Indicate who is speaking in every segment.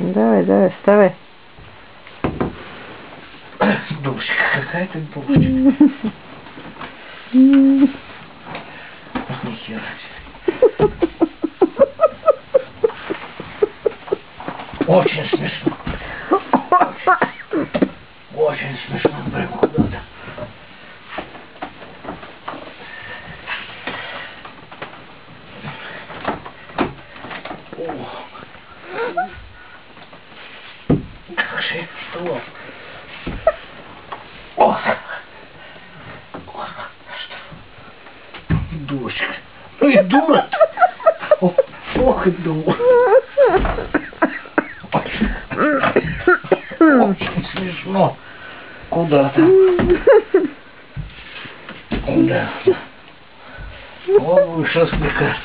Speaker 1: Давай, давай, вставай.
Speaker 2: Дочка, какая ты дочка. Нихера себе. Очень смешно. Очень смешно, прям куда-то. Как же что? Ох! Дочка. Ну и дура. Ох и дура. Очень смешно. Куда-то. Куда-то. Вот будешь развлекаться.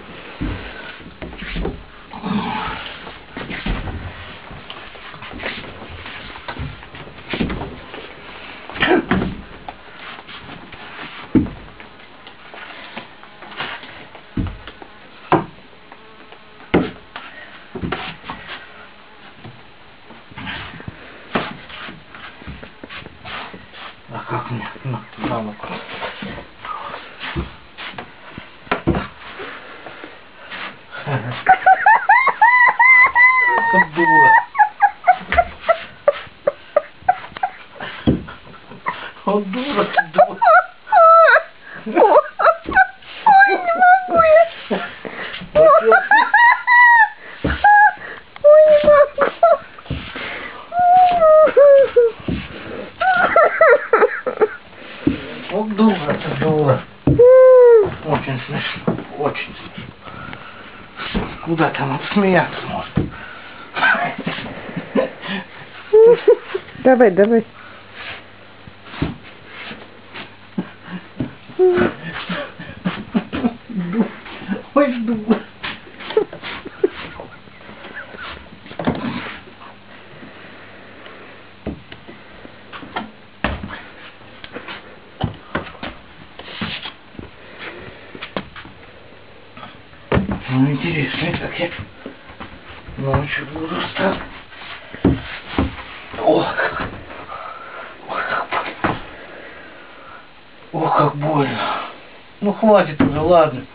Speaker 2: А как мне? На ну-ка. Дура. О, дура, дура.
Speaker 1: Ой, не могу я. Ой, не могу.
Speaker 2: О, дура, ты дура. Очень смешно, очень смешно. Куда там отсмеяться можно?
Speaker 1: Давай, давай.
Speaker 2: Ой, дура. Ну, интересно, как я ночью буду встать. Ох, как больно. Ну, хватит уже, ладно.